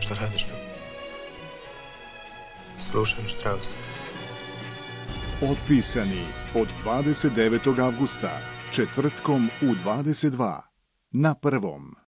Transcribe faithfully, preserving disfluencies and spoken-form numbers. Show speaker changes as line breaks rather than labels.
Šta radiš tu? Slušam Štrausa.
Otpisani od dvadeset devetog avgusta, četvrtkom u dvadeset dva na Prvom.